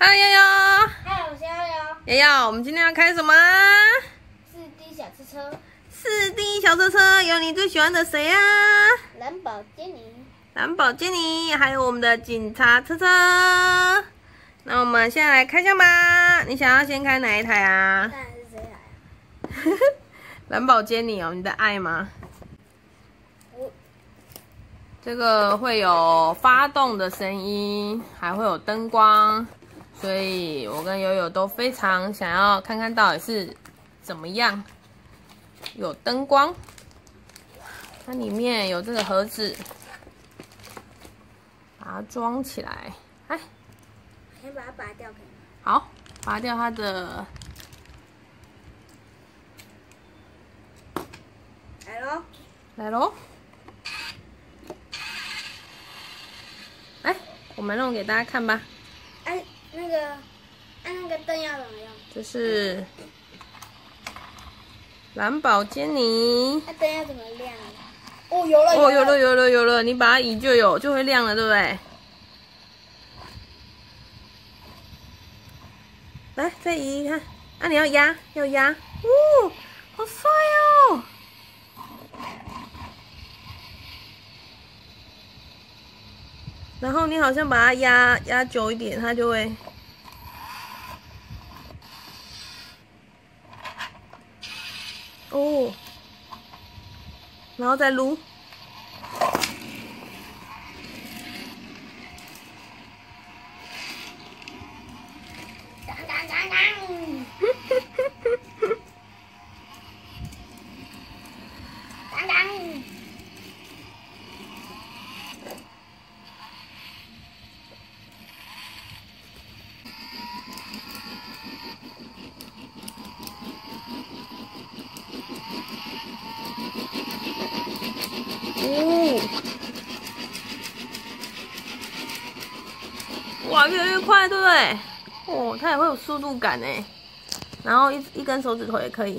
嗨，悠悠。 嗨，我是悠悠。 悠悠，我们今天要开什么啊 4D 小车车。 4D 小车车，有你最喜欢的谁啊？ 蓝宝坚尼。 蓝宝坚尼，还有我们的警察车车。那我们现在来开箱吧。你想要先开哪一台啊？ 当然是谁来啊？ 蓝宝坚尼哦，你的爱吗？这个会有发动的声音，还会有灯光，所以我跟悠悠都非常想要看看到底是怎么样。有灯光，它里面有这个盒子，把它装起来。哎， 先把它拔掉可以吗？ 好，拔掉它的。 来咯。 来咯。哎，我们弄给大家看吧。 按那个灯要怎么用？ 这是蓝宝坚尼。 那灯要怎么亮？哦，有了哦，有了，你把它移就会亮了，对不对？来，再移移看。啊，你要压，哦，好帅哦！然后你好像把它压久一点，它就会。哦，然后再撸。 当当当当。当当。 哦，哇，越来越快，对不对？哦，它也会有速度感哎。然后一根手指头也可以。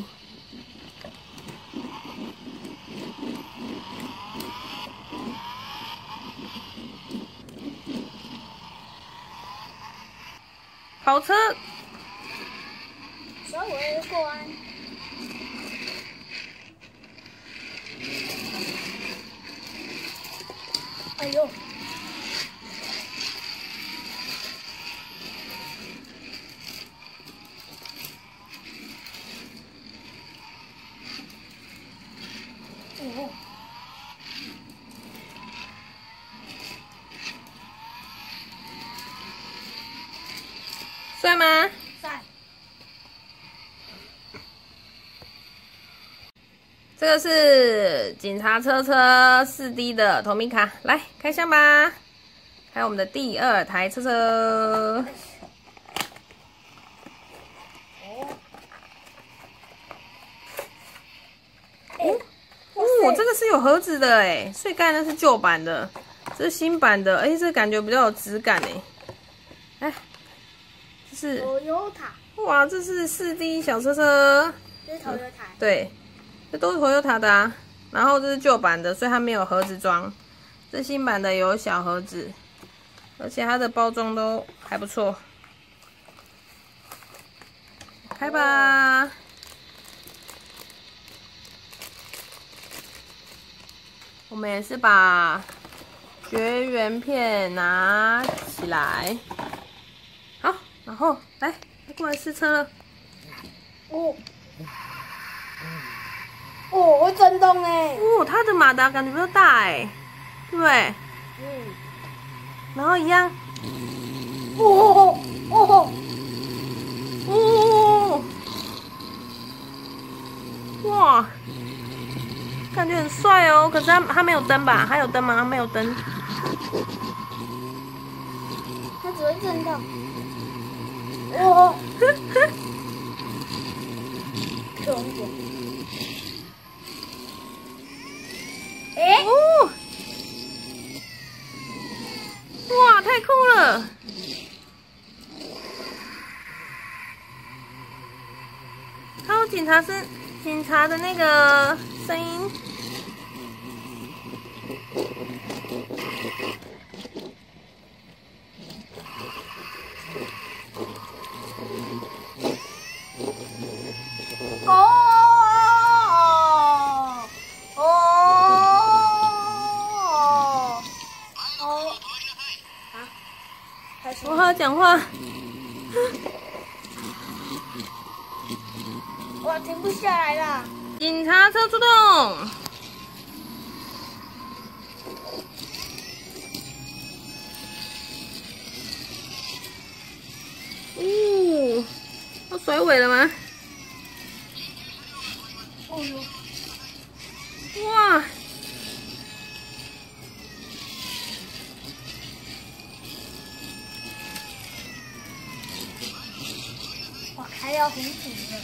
跑车。 稍微过弯。哎呦！哦。 帅吗？ 帅。 这个是警察车车4D 的透明卡，来开箱吧！开我们的第2台车车。哦，这个是有盒子的哎，所以刚才那是旧版的，这是新版的，而且这感觉比较有质感哎。哎，这是 Toyota。 哇，这是4D 小车车。 这是 Toyota。 对，这都是 Toyota 的啊。然后这是旧版的，所以它没有盒子装。这新版的有小盒子，而且它的包装都还不错。开吧！我们也是把绝缘片拿起来。好，然后来过来试车了。 哦。哦，会震动哎。 哦，它的马达感觉比较大哎，对不对？ 嗯。 然后一样。 哦哦哦！哇，感觉很帅哦。可是它没有灯吧？它有灯吗？它没有灯。 它只会震动。哦。重一点。 哦！哇，太酷了！还有警察的那个声音。 开始。 我好好讲话。 哇，停不下来啦！ 警察车出动。哦，要甩尾了吗？ 哦呦！ 哇！ 哇，还要很紧的。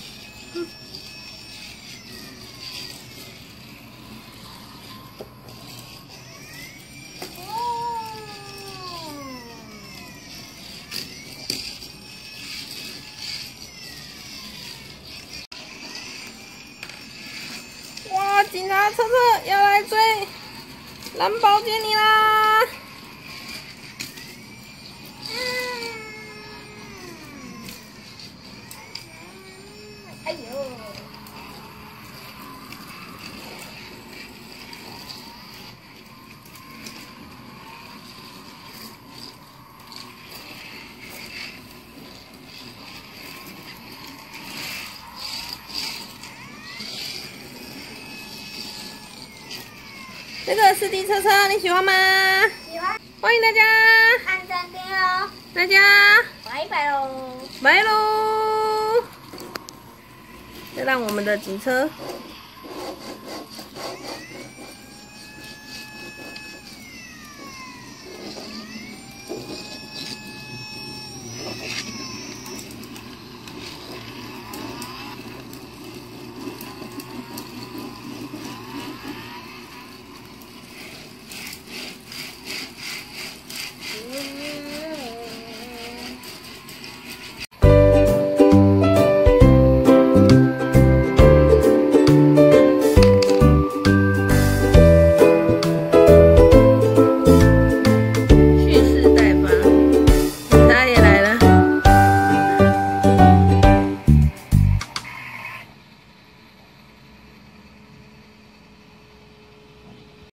哇！警察车要来追蓝宝坚尼啦！ 哎呦！ 这个四 D 车车你喜欢吗？ 喜欢， 欢迎大家， 按赞订阅哦！ 大家拜拜喽！ 拜喽！再让我们的警车